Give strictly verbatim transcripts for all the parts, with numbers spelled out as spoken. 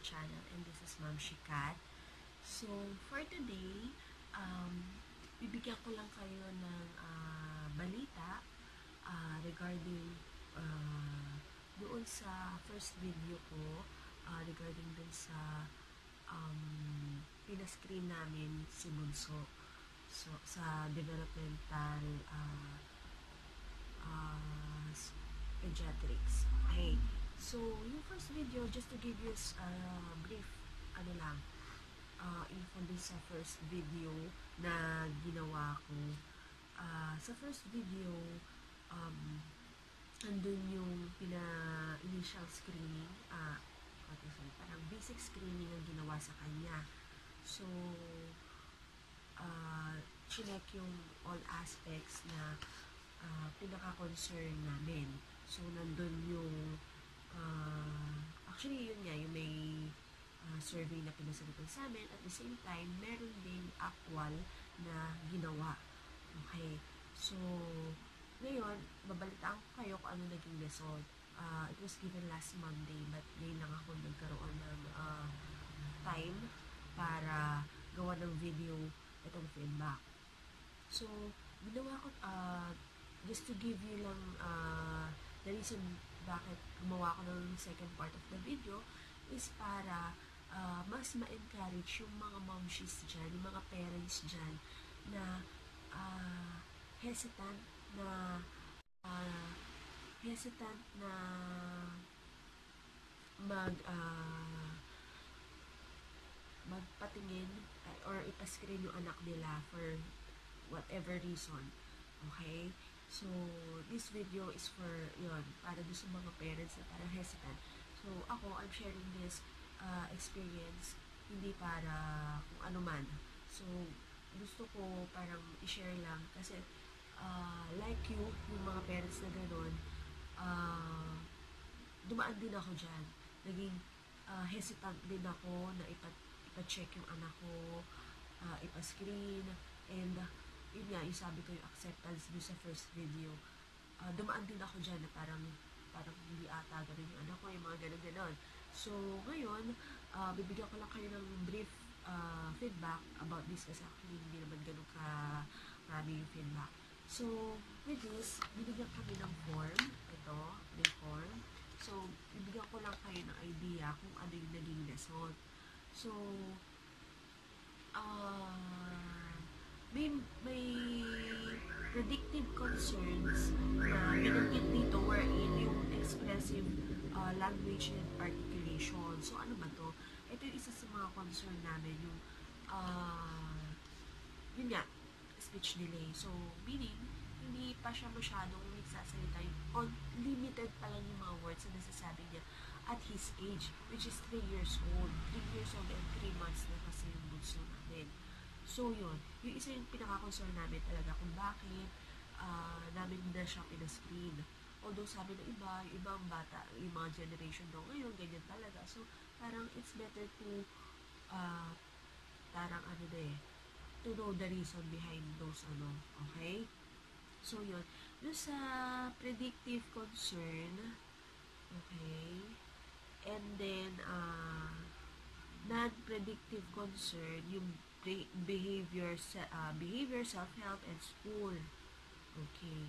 channel, and this is Ma'am Shikat. So, for today, um, bibigyan ko lang kayo ng uh, balita uh, regarding uh, doon sa first video ko uh, regarding doon sa um, pinascreen namin si Bunso so, sa developmental uh, uh, pediatrics. Okay. So, yung first video, just to give you a uh, brief, ano lang, uh, info dun sa first video na ginawa ko. Uh, sa first video, um, andun yung pina-initial screening, uh, sorry, parang basic screening ang ginawa sa kanya. So, uh, chinek yung all aspects na uh, pinaka-concern namin. So, nandun yung uh, actually, yun nga, yung may uh, survey na pinasagutan sa amin. At the same time, meron din actual na ginawa. Okay. So, ngayon, babalitaan ko kayo kung ano naging result. Uh, it was given last Monday, but ngayon lang ako nagkaroon ng uh, time para gawa ng video itong feedback. So, ginawa ko, uh, just to give you lang uh, the reason bakit gumawa ko ng second part of the video is para uh, mas ma-encourage yung mga momshies dyan, yung mga parents dyan na uh, hesitant na uh, hesitant na mag uh, magpatingin uh, or ipascreen yung anak nila for whatever reason. Okay? So, this video is for, yun, para doon sa mga parents na parang hesitant. So, ako, I'm sharing this uh, experience, hindi para kung ano man. So, gusto ko parang i-share lang kasi uh, like you, yung mga parents na gano'n, uh, dumaan din ako dyan. Naging uh, hesitant din ako na ipa, ipa-check yung anak ko, uh, ipa-screen, and uh, yun nga, yung sabi ko yung acceptance dun sa first video. Uh, dumaan din ako dyan na parang parang hindi ata ganun yung anak ko, yung mga ganun-ganun. So, ngayon, uh, bibigyan ko lang kayo ng brief uh, feedback about this kasi actually hindi naman ganun ka marami yung feedback. So, with this, binigyan kami ng form. Ito, may form. So, bibigyan ko lang kayo ng idea kung ano yung naging result. So, uh, may, may predictive concerns na binanggit dito wherein yung expressive uh, language and articulation. So, ano ba to? Ito yung isa sa mga concern namin, yung uh, yun nga, speech delay. So, meaning, hindi pa siya masyadong nagsasalita on limited pa lang yung mga words na nasasabi niya at his age, which is three years old. three years old and three months na kasi yung bunso namin. So, yun. Yung isa yung pinaka-concern namin talaga kung bakit uh, namin na siya pinascreen. Although sabi ng iba, yung ibang bata, yung mga generation daw ngayon, ganyan talaga. So, parang it's better to uh, parang ano na eh, to know the reason behind those ano. Okay? So, yun. Doon sa predictive concern, okay, and then, uh, non-predictive concern, yung behavior, uh, behavior, self-help, and school. Okay.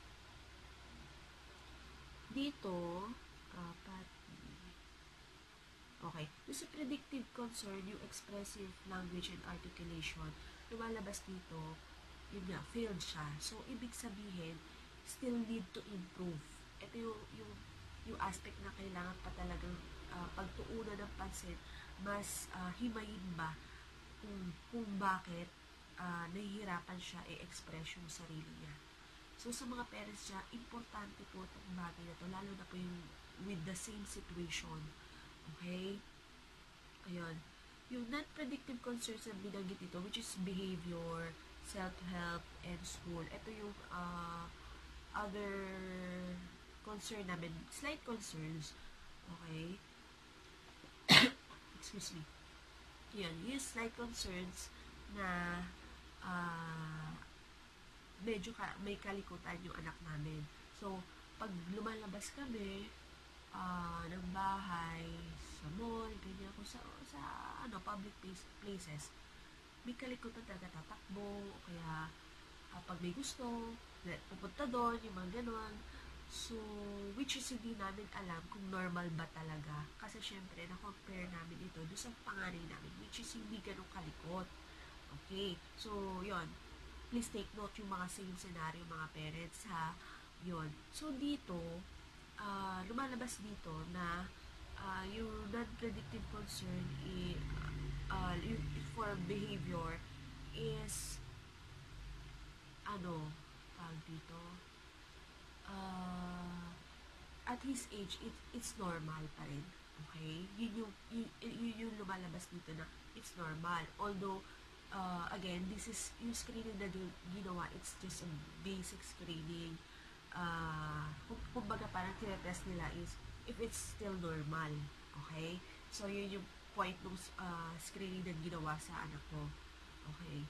Dito, uh, pati. Okay. Doon sa predictive concern, yung expressive language and articulation, lumalabas dito, yun nga, failed siya. So, ibig sabihin, still need to improve. Ito yung, yung, yung aspect na kailangan pa talagang uh, pagtuunan ng pansin, mas uh, himayin ba kung, kung bakit uh, nahihirapan siya i-express yung sarili niya. So, sa mga parents niya, importante po itong bagay na ito, lalo na po yung with the same situation. Okay? Ayun. Yung non-predictive concerns na binanggit ito, which is behavior, self-help, and school. Ito yung uh, other concern namin. Slight concerns. Okay? Excuse me. Yan, yung slight concerns na uh, medyo ka, may kalikutan yung anak namin. So, pag lumalabas kami uh, ng bahay, sa mall, ganyan, ko sa, sa ano, public place, places, may kalikutan talaga tatakbo, o kaya uh, pag may gusto, pupunta doon, yung mga ganon. So, which is hindi namin alam kung normal ba talaga. Kasi syempre, na-compare namin ito doon sa panganay namin, which is hindi ganun kalikot. Okay, so, yon, please take note yung mga same scenario, mga parents, ha. Yon. So, dito, uh, lumalabas dito na uh, yung non-predictive concern i, uh, yung, for behavior is ano, tawag dito, uh, at his age, it, it's normal pa rin. Okay? Yun yung, yun, yun yung lumalabas dito na it's normal. Although, uh, again, this is, yung screening na ginawa, it's just a basic screening. Uh, kumbaga parang tinetest nila is if it's still normal. Okay? So, yun yung point ng uh, screening na ginawa sa anak ko. Okay?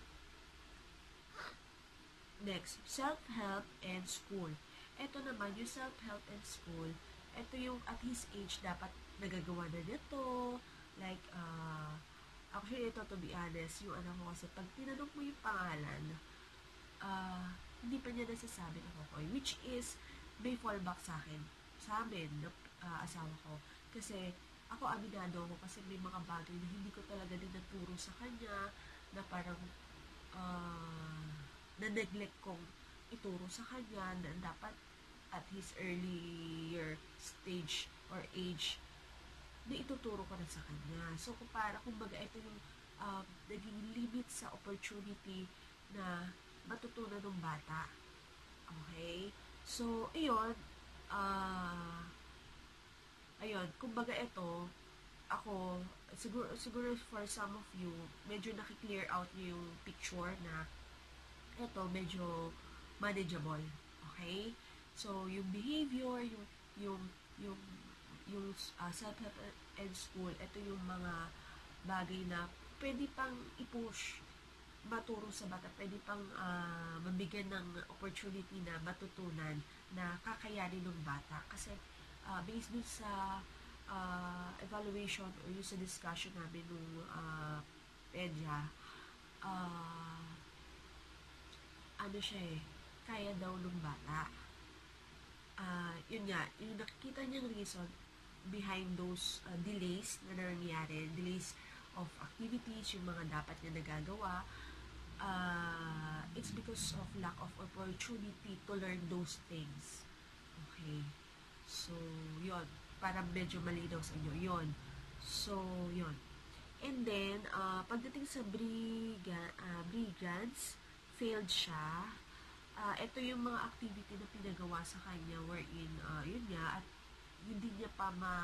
Next, self-help and school. Ito naman, yung self-help and school, ito yung at his age, dapat nagagawa na nito. Like, uh, actually, ito, to be honest, yung anak ko kasi, pag tinanong mo yung pangalan, uh, hindi pa niya nasasabi na Kokoy, which is, may fallback sa akin, sa amin, na uh, asawa ko. Kasi, ako aminado ko kasi may mga bagay na hindi ko talaga din naturo sa kanya, na parang, uh, na-neglect kong ituro sa kanya na dapat at his earlier stage or age na ituturo ko na sa kanya. So, kung para, kumbaga, ito yung um, naging limit sa opportunity na matutunan ng bata. Okay? So, ayun, uh, ayun, kumbaga ito, ako, siguro, siguro for some of you, medyo nakiklear out nyo yung picture na ito medyo manageable. Okay? So, yung behavior, yung yung yung yung uh, self-help and school, ito yung mga bagay na pwede pang i-push, maturo sa bata, pwede pang uh, mabigyan ng opportunity na matutunan na kakayanin ng bata. Kasi uh, based dun sa uh, evaluation o yung sa discussion namin nung uh, pedya, uh, ano siya eh, kaya daw ng bata. Uh, yun nga, yung nakikita niyang reason behind those uh, delays na nangyayari, delays of activities, yung mga dapat niya nagagawa, uh, it's because of lack of opportunity to learn those things. Okay. So, yun. Para medyo malinaw sa inyo. Yun. So, yun. And then, uh, pagdating sa briga, uh, brigance, failed siya. Uh, ito yung mga activity na pinagawa sa kanya wherein, uh, yun nga, at hindi niya pa ma,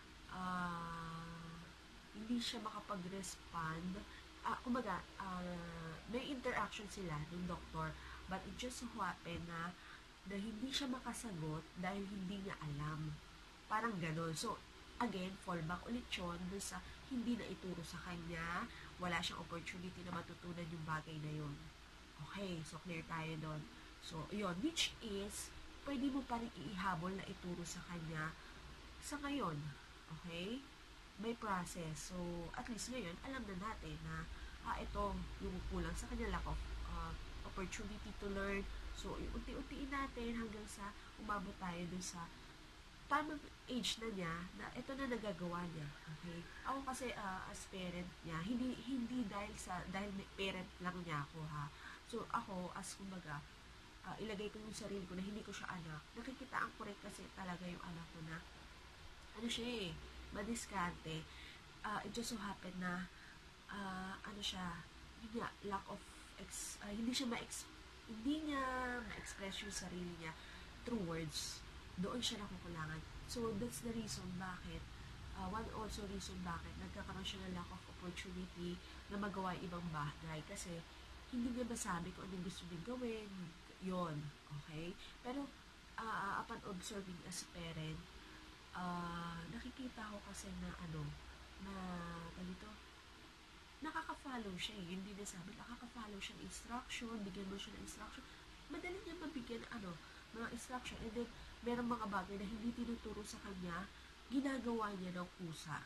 uh, hindi siya makapag-respond. Uh, kumbaga, uh, may interaction sila ng doktor, but it just so happen na, na hindi siya makasagot dahil hindi niya alam. Parang ganon. So, again, fallback ulit yun dun sa hindi na ituro sa kanya, wala siyang opportunity na matutunan yung bagay na yun. Okay, so clear tayo doon. So, yun, which is, pwede mo pa rin ihabol na ituro sa kanya sa ngayon. Okay? May process. So, at least ngayon, alam na natin na, ah, ito, yung kulang sa kanya, lack of uh, opportunity to learn. So, unti-untiin natin hanggang sa umabot tayo dun sa tamang age na niya, na ito na nagagawa niya. Okay? Ako kasi, uh, as parent niya, hindi, hindi dahil sa, dahil parent lang niya ako, ha. So, ako, as kumbaga, uh, ilagay ko yung sarili ko na hindi ko siya anak. Nakikitaan ko rin kasi talaga yung anak ko na, ano siya eh, madiskarte. Uh, it just so happen na, uh, ano siya, yun nga, lack of, ex, uh, hindi siya ma-ex, hindi niya ma-express yung sarili niya through words. Doon siya nakukulangan. So, that's the reason bakit, uh, one also reason bakit nagkakaroon siya ng lack of opportunity na magawa yung ibang bagay. Kasi, hindi niya masabi kung anong gusto niya gawin. Yun. Okay? Pero, uh, upon observing as a parent, uh, nakikita ko kasi na ano, na, ganito, nakaka-follow siya eh. Hindi na sabi, nakaka-follow siya ng instruction, bigyan mo siya ng instruction. Madali niya mabigyan, ano, mga instruction. And then, merong mga bagay na hindi tinuturo sa kanya, ginagawa niya ng kusa.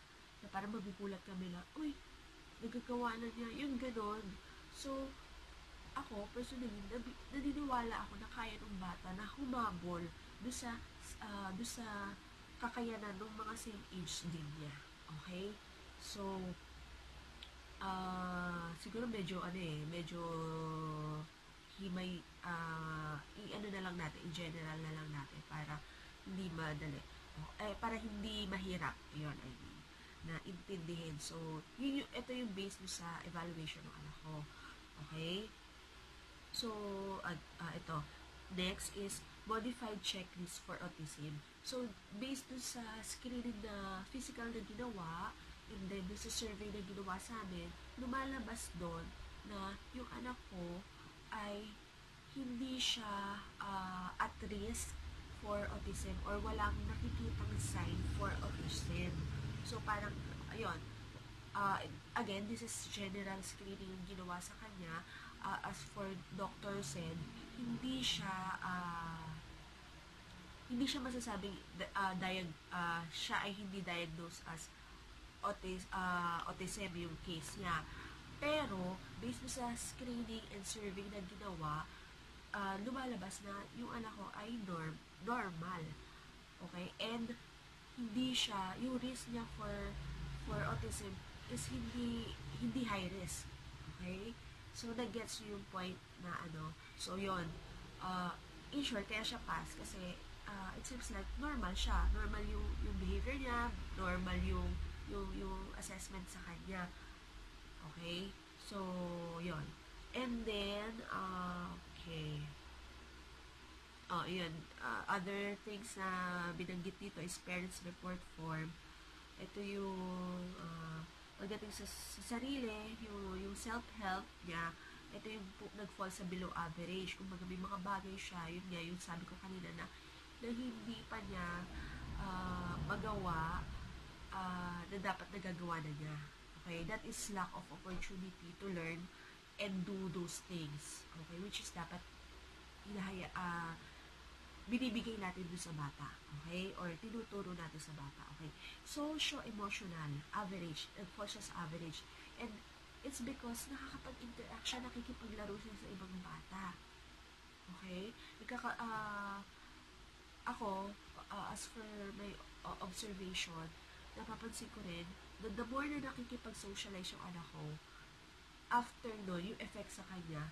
na parang magugulat kami na, uy, nagagawa na niya, yung ganon. So, ako, personally, nabi- naniniwala ako na kaya ng bata na humabol do sa, uh, do sa kakayanan ng mga same age din niya. Okay? So, ah siguro medyo ano eh, medyo himay, ah i-ano na lang natin, in general na lang natin para hindi madali. Oh, eh, para hindi mahirap, yun, I mean, na intindihin. So, yun yung, ito yung base mo sa evaluation ng anak ko. Okay? So, uh, uh, ito. Next is modified checklist for autism. So, based dun sa screening na physical na ginawa, and then dun sa survey na ginawa sa amin, lumalabas doon na yung anak ko ay hindi siya uh, at risk for autism or walang nakikitang sign for autism. So, parang, ayun, uh, again, this is general screening yung ginawa sa kanya. Uh, as for Doctor said, hindi siya uh, hindi siya masasabing uh, diag uh, siya ay hindi diagnosed as autis uh, autism yung case niya. Pero based sa screening and survey na ginawa, uh, lumalabas na yung anak ko ay norm normal. Okay? And hindi siya, yung risk niya for for autism is hindi hindi high risk. Okay? So, nag-gets yung point na ano. So, yon uh, in short, kaya siya pass kasi uh, it seems like normal siya. Normal yung, yung behavior niya, normal yung, yung, yung assessment sa kanya. Okay? So, yon and then, uh, okay. Oh, yun. Uh, other things na binanggit dito is parents report form. Ito yung uh, pagdating sa, sa sarili, yung, yung self-help niya, ito yung nag-fall sa below average. Kung may mga bagay siya, yun nga, yung sabi ko kanina na, na hindi pa niya uh, magawa uh, na dapat nagagawa na niya. Okay? That is lack of opportunity to learn and do those things. Okay? Which is dapat hinahaya, uh, binibigay natin dun sa bata, okay? Or tinuturo natin sa bata, okay? Socio-emotional, average, nag-fall siya sa average. And it's because nakakapag-interact siya, nakikipaglaro siya sa ibang bata. Okay? Nagkaka, uh, ako, uh, as for my uh, observation, napapansin ko rin, na the more na nakikipag-socialize yung anak ko, after no, yung effect sa kanya,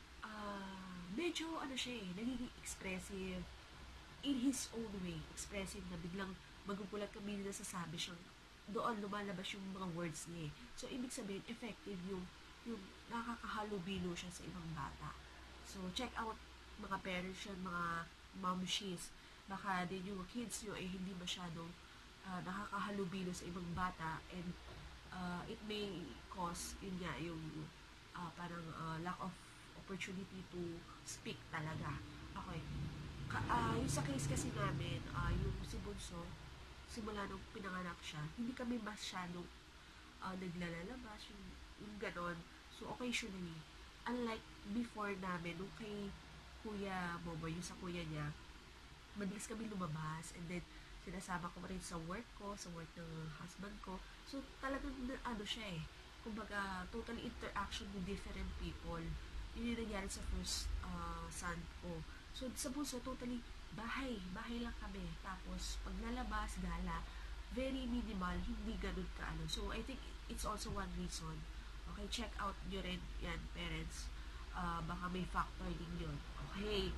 uh, medyo, ano siya eh, nagiging expressive, in his own way, expressive na biglang magugulat kami na nasasabi siyang doon lumalabas yung mga words niya. So, ibig sabihin, effective yung, yung nakakahalubilo siya sa ibang bata. So, check out mga parents yan, mga momshies. Baka din yung kids nyo ay eh, hindi masyadong uh, nakakahalubilo sa ibang bata and uh, it may cause, yun nga, yung uh, parang uh, lack of opportunity to speak talaga. Okay. Ka, uh, yung sa case kasi namin, uh, yung si Bunso, simula nung pinanganak siya, hindi kami masyadong uh, naglalalabas, yung, yung ganon. So, occasionally, unlike before namin, nung kay Kuya Bobo, yung sa kuya niya, madalas kami lumabas, and then, sinasama ko rin sa work ko, sa work ng husband ko. So, talagang, ano siya eh, kumbaga, total interaction with different people. Yun yung nangyari sa first uh, son ko. So, sa Bunso, totally, bahay. Bahay lang kami. Tapos, pag nalabas, gala, very minimal, hindi ganun ka ano. So, I think it's also one reason. Okay, check out nyo rin yan, parents. Uh, baka may factor din yun. Okay.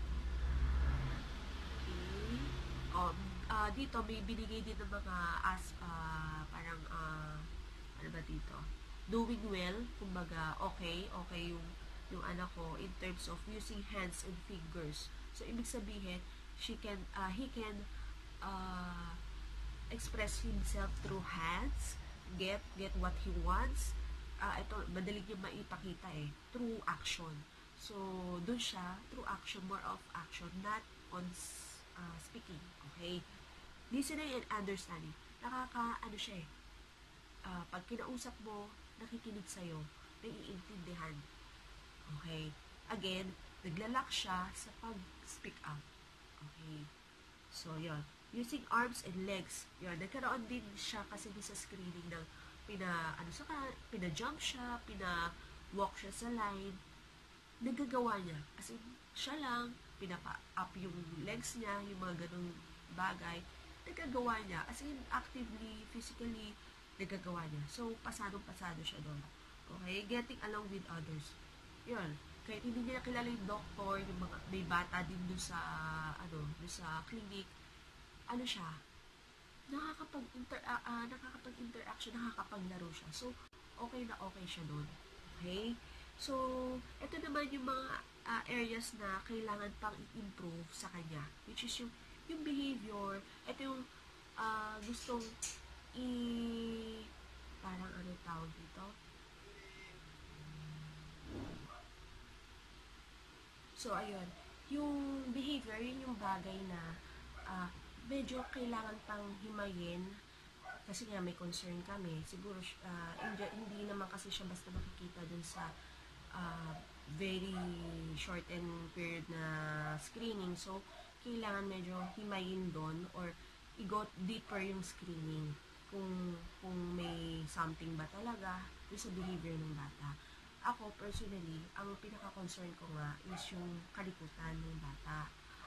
Okay. Um, uh, dito, may binigay din ng mga as, uh, parang, uh, ano ba dito? Doing well, kumbaga, okay, okay yung yung anak ko in terms of using hands and fingers. So, ibig sabihin, she can, uh, he can uh, express himself through hands, get get what he wants. Uh, ito, madaling niya maipakita eh, through action. So, dun siya, through action, more of action, not on uh, speaking. Okay? Listening and understanding. Nakaka, ano siya eh, uh, pag kinausap mo, nakikinig sa'yo, naiintindihan. Okay? Again, naglalak siya sa pag-speak out. Okay? So, yun. using arms and legs. Yun, nagkaroon din siya kasi din sa screening ng pina, ano sa pina-jump siya, pina-walk siya sa line. Nagagawa niya. As in, siya lang, pinapa-up yung legs niya, yung mga ganung bagay. Nagagawa niya. As in, actively, physically, nagagawa niya. So, pasadong-pasado siya doon. Okay? Getting along with others. Yun. Kahit hindi niya kilala yung doktor, yung mga, may bata din doon sa, ano, doon sa clinic, ano siya, nakakapag-inter, uh, uh, nakakapag-interaction, nakakapaglaro siya. So, okay na okay siya doon. Okay? So, ito naman yung mga uh, areas na kailangan pang i-improve sa kanya, which is yung, yung behavior. Ito yung uh, gustong i... parang ano tawag dito? So, ayun. Yung behavior, yun yung bagay na uh, medyo kailangan pang himayin kasi nga may concern kami. Siguro, uh, hindi, hindi naman kasi siya basta makikita dun sa uh, very short and period na screening. So, kailangan medyo himayin doon or i-go deeper yung screening kung, kung may something ba talaga dun sa behavior ng bata. Ako, personally, ang pinaka-concern ko nga is yung kalikutan ng bata.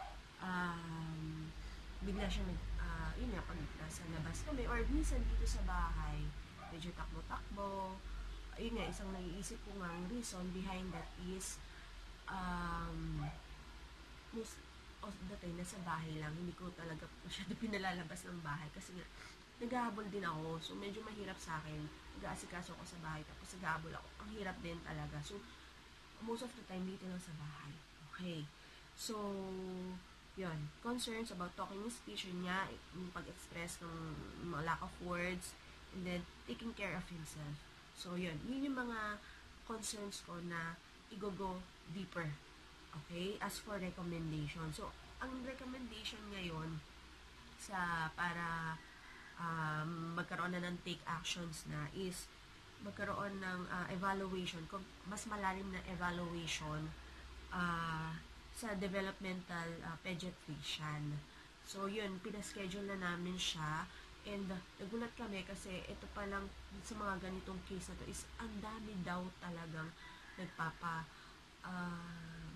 Um, bigla siya nag, uh, yun nga, pag nasa labas kami, or minsan dito sa bahay, medyo takbo-takbo. Yun nga, isang naiisip ko nga ang reason behind that is, um, most of the time, nasa bahay lang, hindi ko talaga masyado pinalalabas ng bahay, kasi nga, naghahabol din ako, so medyo mahirap sa akin, nag-aasikaso ako sa bahay, tapos naghahabol ako, ang hirap din talaga, so, most of the time, dito lang sa bahay. Okay, so, yun, concerns about talking speech, yun niya, yung pag-express ng mga lack of words, and then, taking care of himself. So, yun, yun yung mga concerns ko na i-go deeper. Okay, as for recommendation. So, ang recommendation ngayon sa para um, magkaroon na ng take actions na is magkaroon ng uh, evaluation, mas malalim na evaluation uh, sa developmental uh, pediatrician. So, yun, pinaschedule na namin siya and uh, nagulat kami kasi ito pa lang sa mga ganitong case na to is ang dami daw talagang nagpapa uh,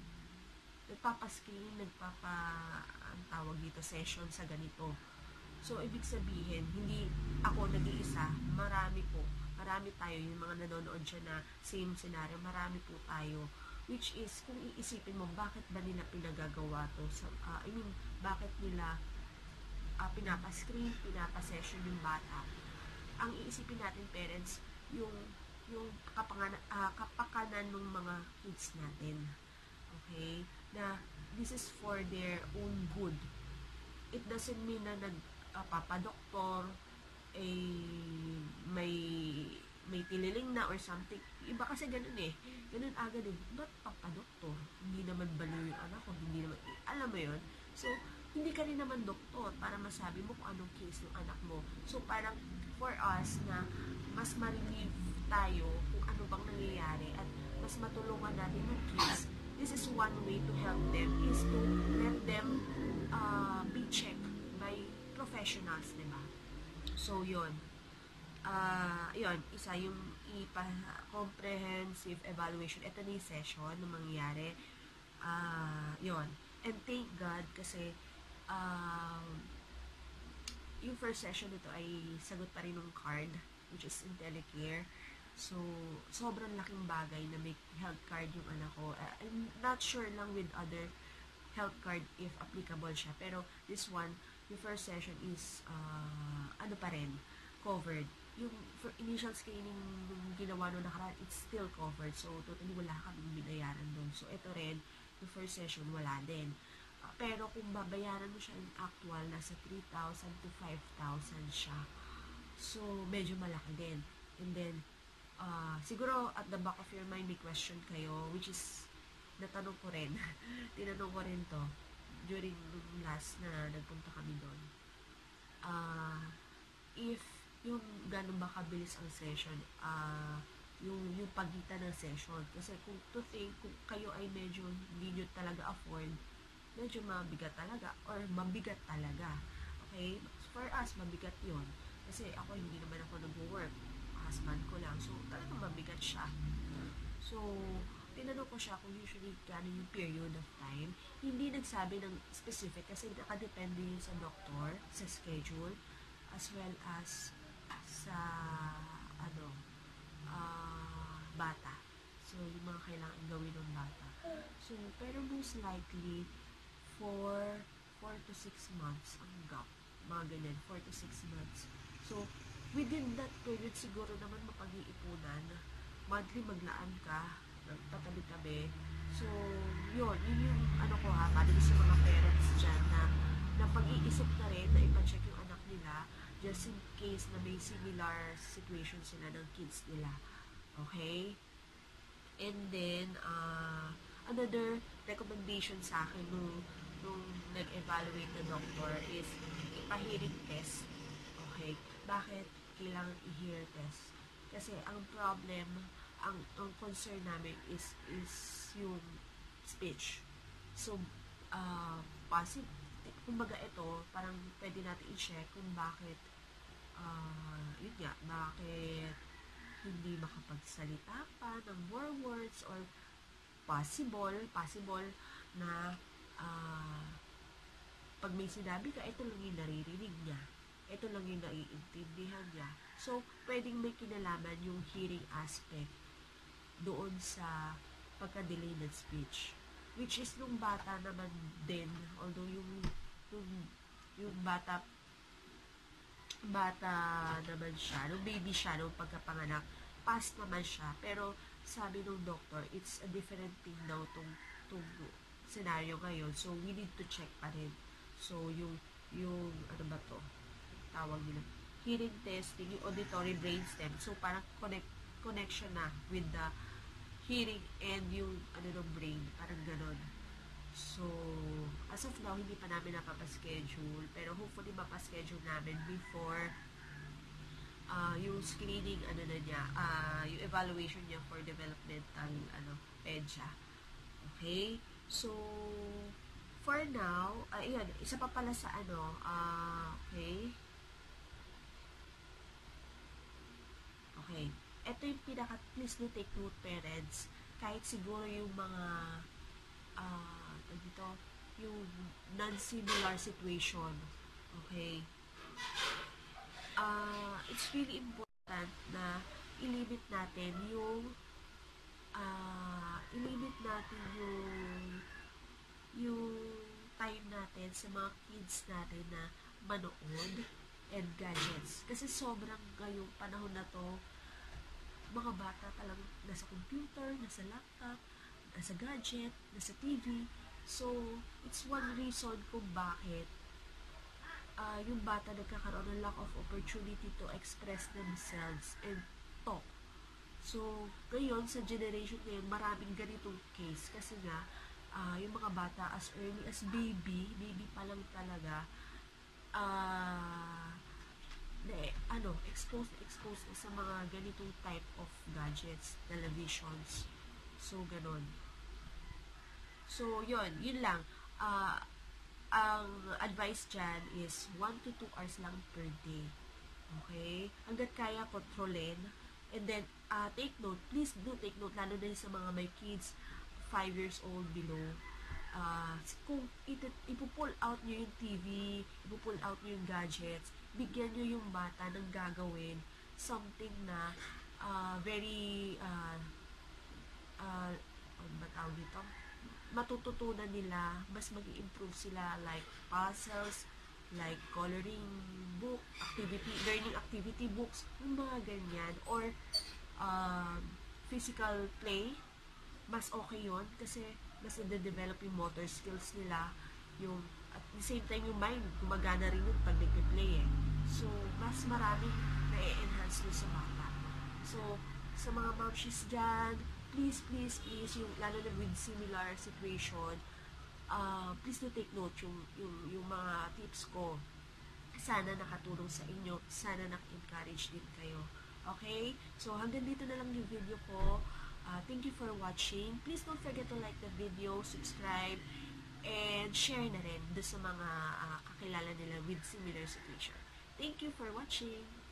nagpapa-screen, nagpapa ang tawag dito, session sa ganito. So, ibig sabihin, hindi ako nag-iisa, marami po, marami tayo, yung mga nanonood siya na same scenario, marami po tayo, which is, kung iisipin mo, bakit ba nila pinagagawa to? So, uh, I mean, bakit nila uh, pinapa-screen, pinapa-session yung bata? Ang iisipin natin, parents, yung, yung kapakanan, uh, kapakanan ng mga kids natin. Okay? Na this is for their own good. It doesn't mean na nagpapadoktor, uh, eh, may may tililing na or something. Iba kasi ganun eh. Ganun agad eh. Ba't papadoktor? Hindi naman balo yung anak ko. Hindi naman, eh, alam mo yun? So, hindi ka rin naman doktor para masabi mo kung anong case ng anak mo. So, parang for us na mas ma-relieve tayo kung ano bang nangyayari at mas matulungan natin yung kids, this is one way to help them is to let them uh, be checked by professionals, diba? So, yun. Uh, yun, isa yung ipa-comprehensive evaluation. Ito na yung session na mangyayari. Uh, yun. And thank God kasi uh, yung first session nito ay sagot pa rin ng card, which is IntelliCare. So, sobrang laking bagay na may health card yung anak ko. Uh, I'm not sure lang with other health card if applicable siya. Pero this one, yung first session is, uh, ano pa rin, covered. Yung for initial screening yung ginawa nung nakaraan, it's still covered. So, totally wala kaming binayaran doon. So, ito rin, yung first session, wala din. Uh, pero kung babayaran mo siya in actual, nasa three thousand to five thousand siya. So, medyo malaki din. And then, Uh, siguro at the back of your mind may question kayo, which is natanong ko rin tinanong ko rin to during last na nagpunta kami doon, uh, if yung gano'n ba kabilis ang session, uh, yung, yung pagitan ng session, kasi kung to think kung kayo ay medyo hindi nyo talaga afford, medyo mabigat talaga or mabigat talaga Okay? For us, mabigat yon. Kasi ako, hindi naman ako nag-work. Husband ko lang. So, talagang mabigat siya. So, tinanong ko siya kung usually gano'n yung period of time. Hindi nagsabi ng specific kasi nakadepende yun sa doktor, sa schedule, as well as sa, ano, uh, bata. So, yung mga kailangan gawin ng bata. So, pero most likely, for four to six months ang gap. Mga ganyan, four to six months. So, within that period, siguro naman mapag-iipunan. Monthly maglaan ka, patabi-tabi. So, yun, yun yung ano ko ha, para sa mga parents dyan na, na pag-iisip na rin na ipacheck yung anak nila just in case na may similar situation sila ng kids nila. Okay? And then, uh, another recommendation sa akin nung, nung nag-evaluate na doctor is ipa-hearing test. Okay? Bakit kailangan i-hear test? Kasi ang problem, ang, ang concern namin is, is yung speech. So, uh, positive, kumbaga ito, parang pwede natin i-check kung bakit, uh, yun nga, bakit hindi makapagsalita pa ng more words or possible, possible na uh, pag may sinabi ka, ito lang yung naririnig niya. Ito lang yung naiintindihan niya. So, pwedeng may kinalaman yung hearing aspect doon sa pagka-delay ng speech. Which is nung bata naman din, although yung, yung, yung bata bata naman siya, nung baby siya, nung pagkapanganak, past naman siya. Pero sabi nung doctor, it's a different thing daw tong, tong scenario ngayon. So, we need to check pa rin. So, yung, yung, ano ba to? Tawag nila. Hearing testing, yung auditory brainstem. So, parang connect, connection na with the hearing and yung, ano ng brain. Parang ganon. So, as of now, hindi pa namin napapaschedule. Pero hopefully, mapaschedule namin before uh, yung screening, ano na niya, uh, yung evaluation niya for developmental, ano, pedya. Okay? So, for now, uh, yun, isa pa pala sa ano, uh, okay? Okay. Ito yung pinaka, please do take note, parents. Kahit siguro yung mga, uh, dito, yung non-similar situation. Okay? Uh, it's really important na ilimit natin yung uh, ilimit natin yung yung time natin sa mga kids natin na manood and gadgets. Kasi sobrang ngayong panahon na to, mga bata talagang nasa computer, nasa laptop, nasa gadget, nasa T V. So, it's one reason kung bakit uh, yung bata nagkakaroon ng lack of opportunity to express themselves and talk. So, ngayon, sa generation ngayon, maraming ganitong case. Kasi nga, uh, yung mga bata as early as baby, baby pa lang talaga, uh, na, ano, exposed exposed sa mga ganitong type of gadgets, televisions. So, ganon. So, yun, yun lang. Uh, ang advice dyan is one to two hours lang per day. Okay? Hanggat kaya, kontrolin. And then, uh, take note. Please do take note, lalo na sa mga may kids five years old below. Uh, kung ipupull out nyo yung T V, ipupull out nyo yung gadgets, bigyan nyo yung bata ng gagawin something na uh, very uh, uh, ano ba tawag dito? Matututunan nila, mas mag-i-improve sila, like puzzles, like coloring book, activity, learning activity books, yung mga ganyan, or um, physical play, mas okay yon kasi mas na-develop yung motor skills nila, yung at the same time yung mind, gumagana rin yun pag nag-play eh. So, mas maraming na-enhance nyo sa bata. So, sa mga momshies dyan, please, please, please, yung, lalo na with similar situation, uh, please do take note yung, yung, yung mga tips ko. Sana nakatulong sa inyo. Sana nak-encourage din kayo. Okay? So, hanggang dito na lang yung video ko. Uh, thank you for watching. Please don't forget to like the video, subscribe, and share na rin doon sa mga uh, kakilala nila with similar situation. Thank you for watching!